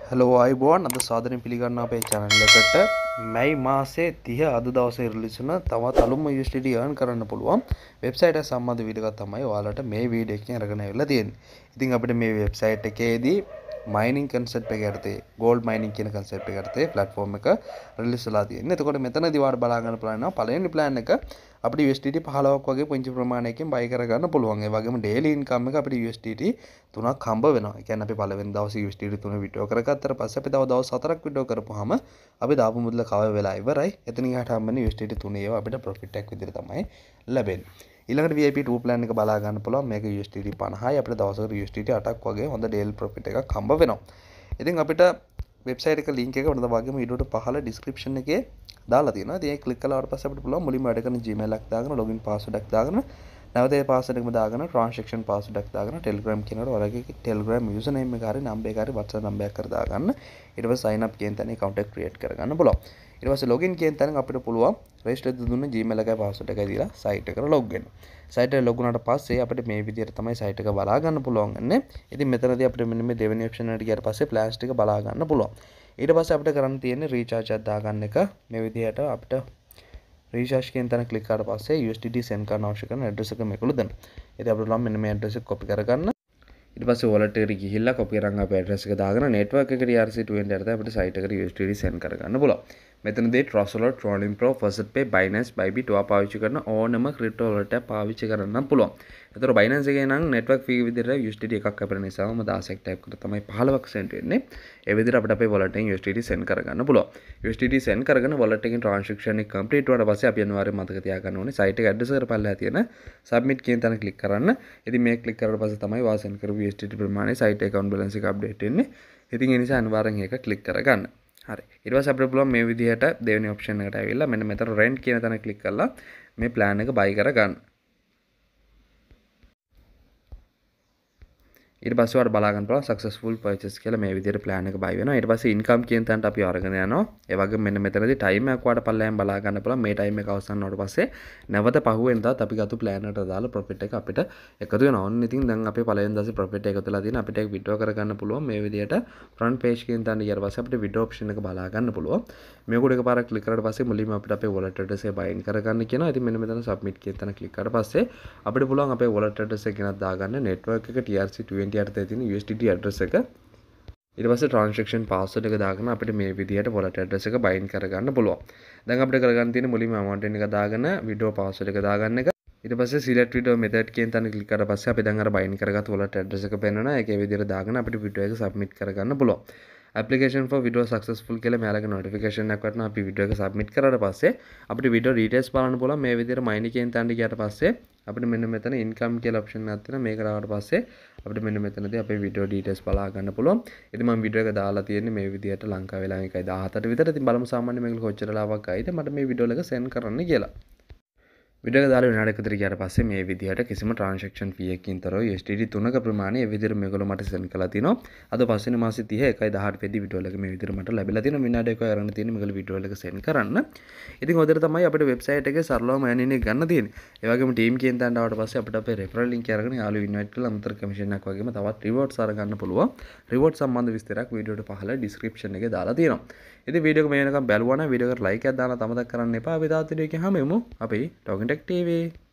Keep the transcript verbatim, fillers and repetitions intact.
Hello අයිබෝන් අද සාදරයෙන් පිළිගන්නවා අපේ channel එකට මැයි මාසේ තිහ අද දවසේ රිලීස් වුණ තවත් අලුත්ම U S D T earn කරන්න පුළුවන් වෙබ්සයිට් එක සම්බන්ධ වීඩියෝ එකක් තමයි ඔයාලට මේ වීඩියෝ එකෙන් අරගෙන ආවිල්ලා තියෙන්නේ. ඉතින් අපිට මේ වෙබ්සයිට් එකේදී mining concept එක යටතේ gold mining කියන concept එක යටතේ platform එක රිලීස් වෙලා තියෙනවා. එතකොට මෙතනදී වාට බලා ගන්න plan එක පළවෙනි plan එක අපිට U S D T පහළොවක් වගේ පුංචි ප්‍රමාණයකින් buy කර ගන්න පුළුවන්. ඒ වගේම daily income එක අපිට U S D T තුනක් හම්බ වෙනවා. ඒ කියන්නේ අපි පළවෙනි දවසේ U S D T තුන විඩ්‍රෝ කරගත්තට පස්සේ අපි තව දවස් හතරක් විඩ්‍රෝ කරපුවාම අපි දාපු මුදල කවර වෙලා ඉවරයි. එතනින් එහාට හම්බෙන U S D T තුනේ ඒවා අපිට profit එකක් විදිහට තමයි ලැබෙන්නේ. ඊළඟට V I P two plan එක බලා ගන්න පුළුවන්. මේක U S D T පනහයි අපිට දවසකට U S D T අටක් වගේ හොඳ daily profit එකක් හම්බ වෙනවා. ඉතින් අපිට වෙබ්සයිට් එක link එක වුණා වගේම වීඩියෝට පහළ description එකේ දාලා තියෙනවා. ඉතින් ඒක click කළාට පස්සේ අපිට පුළුවන් මුලින්ම වැඩ කරන Gmail එකක් දාගෙන login password එකක් දාගෙන නැවත ඒ password එකම දාගෙන transaction password එකක් දාගෙන Telegram කියනකොට ඔයාලගේ Telegram username එක හරි number එක හරි WhatsApp number එකක් කර දාගන්න. ඊට පස්සේ sign up කියන තැන account එක create කරගන්න පුළුවන්. ඊට පස්සේ login කියන තැන අපිට පුළුවන් register දුන්න Gmail එකයි password එකයි දීලා site එකට log වෙන්න. site එක log වුණාට පස්සේ අපිට මේ විදිහට තමයි site එක බලා ගන්න පුළුවන් ගන්නේ. ඉතින් මෙතනදී අපිට මෙන්න මේ දෙවෙනි option එකට ගියාට පස්සේ plans ටික බලා ගන්න පුළුවන්. ඊට පස්සේ අපිට කරන්න තියෙන්නේ recharge එකක් දාගන්න එක. මේ විදිහට අපිට recharge කියන තැන click කරාට පස්සේ U S D T send කරන්න අවශ්‍ය කරන address එක මේකළු දෙන්න. ඉතින් අපිට පුළුවන් මෙන්න මේ address එක copy කරගන්න. ඊට පස්සේ wallet එකට ගිහිල්ලා copy කරන් අපේ address එක දාගෙන network එකට E R C twenty යටතේ අපිට site එකට U S D T send කරගන්න පුළුවන්. මෙතනදී Trust Wallet, Rolling Pro, Faucet Pay, Binance, Bybit ඔයා පාවිච්චි කරන ඕනම crypto wallet එක පාවිච්චි කරන්න පුළුවන්. ඒතර Binance එකේ නම් network fee විදිහට U S D T එකක් අපිට නිසාම දහසක් type කරලා තමයි පහළොවක් cent වෙන්නේ. ඒ විදිහට අපිට අපේ wallet එකෙන් U S D T send කරගන්න පුළුවන්. U S D T send කරගෙන wallet එකෙන් transaction එක complete වුණාට පස්සේ අපි අනිවාර්යයෙන් මතක තියාගන්න ඕනේ site එක address එකට පල්ලෙහා තියෙන submit කියන තැන click කරන්න. ඉතින් මේක click කරලා පස්සේ තමයි ඔයා send කරපු U S D T ප්‍රමාණය site account balance එක update වෙන්නේ. ඉතින් ඒ නිසා අනිවාර්යෙන් ඒක click කරගන්න. හරි. ඊට පස්සේ අපිට පුළුවන් මේ විදිහට දෙවෙනි option එකට ඇවිල්ලා මෙන්න මෙතන rent කියන තැන click කරලා මේ plan එක buy කරගන්න. ඊට පස්සේ ඔයාලට බලා ගන්න පුළුවන් successful purchase කියලා මේ විදිහට plan එක buy වෙනවා. ඊට පස්සේ income කියන තැනට අපි අරගෙන යනවා. ඒ වගේම මෙන්න මෙතනදී time එකක් ඔයාලට පල්ලෙහෙන් බලා ගන්න පුළුවන්. මේ time එක අවසන් වුණාට පස්සේ නැවත පහුවෙන්දාත් අපි ගත්ත plan එකට දාලා profit එක අපිට එකතු වෙනවා. ඔන්න ඉතින් දැන් අපේ පළවෙනි දවසේ profit එක එකතු වෙලා තියෙන අපිට ඒක withdraw කරගන්න පුළුවන්. මේ විදිහට front page කියන තැනට ගියාට පස්සේ අපිට withdraw option එක බලා ගන්න පුළුවන්. මේක උඩ එකපාරක් click කරාට පස්සේ මුලින්ම අපිට අපේ wallet address එක bind කරගන්න කියනවා. ඉතින් මෙන්න මෙතන submit කියන තැන click කරාට පස්සේ අපිට පුළුවන් අපේ wallet address එක ගෙනත් දාගන්න network එක T R C twenty යටතේ තියෙන U S D T address එක. ඊට පස්සේ transaction password එක දාගෙන අපිට මේ විදිහට wallet address එක bind කරගන්න පුළුවන්. දැන් අපිට කරගන්න තියෙන්නේ මුලින්ම amount එක දාගෙන withdraw password එක දාගන්න එක. ඊට පස්සේ select withdraw method කියන තැන click කරලා පස්සේ අපි දැන් අර bind කරගත්ත wallet address එක පෙන්වනවා. ඒකේ විදිහට දාගෙන අපිට withdraw එක submit කරගන්න පුළුවන්. application for withdraw successful කියලා මෙයාලගේ notification එකක් වටනවා. අපි withdraw එක submit කරාට පස්සේ අපිට withdraw details බලන්න පුළුවන්. මේ විදිහට mining කියන තැනට ගියාට පස්සේ අපිට මෙන්න මෙතන income කියලා option එකක් තියෙනවා. මේක දාවට පස්සේ අපිට මෙන්න මෙතනදී අපේ video details බලා ගන්න පුළුවන්. ඉතින් මම video එක දාලා තියෙන්නේ මේ විදිහට ලංකාවේ වෙලාව එකයි දහහතට විතර. ඉතින් බලමු සාමාන්‍යයෙන් මේක කොච්චර ලාභයක් ආයිද මට මේ video එක send කරන්න කියලා. video එක දාලා විනාඩියක් විතර ගියාට පස්සේ මේ විදිහට කිසිම transaction fee එකකින් තොරව U S D T තුනක ප්‍රමාණය මේ විදිහට මේගොල්ලෝ මට send කළා තිනවා. අද පස්වෙනි මාසේ තිහ එකයි දහඅට වෙනි video එක මේ විදිහට මට ලැබිලා තියෙනවා. විනාඩියක් ඔය අරන් තියෙන්නේ මේගොල්ලෝ video එක send කරන්න. ඉතින් ඔතන තමයි අපිට website එකේ සරලවම earning එක ගන්න තියෙන්නේ. ඒ වගේම team කියන තැනට ආවට පස්සේ අපිට අපේ referral link එක අරගෙන යාළුවෝ invite කරලා අමතර commission එකක් වගේම තවත් rewards අරගන්න පුළුවන්. reward සම්බන්ධ විස්තරයක් video එකට පහළ description එකේ දාලා තියෙනවා. ඉතින් video එක මේ වෙනකම් බැලුවා නම් video එකට like එකක් දාන්න අමතක කරන්න එපා. අපි තාත් video එකේ හැමෙමු. අපි Talking Tech T V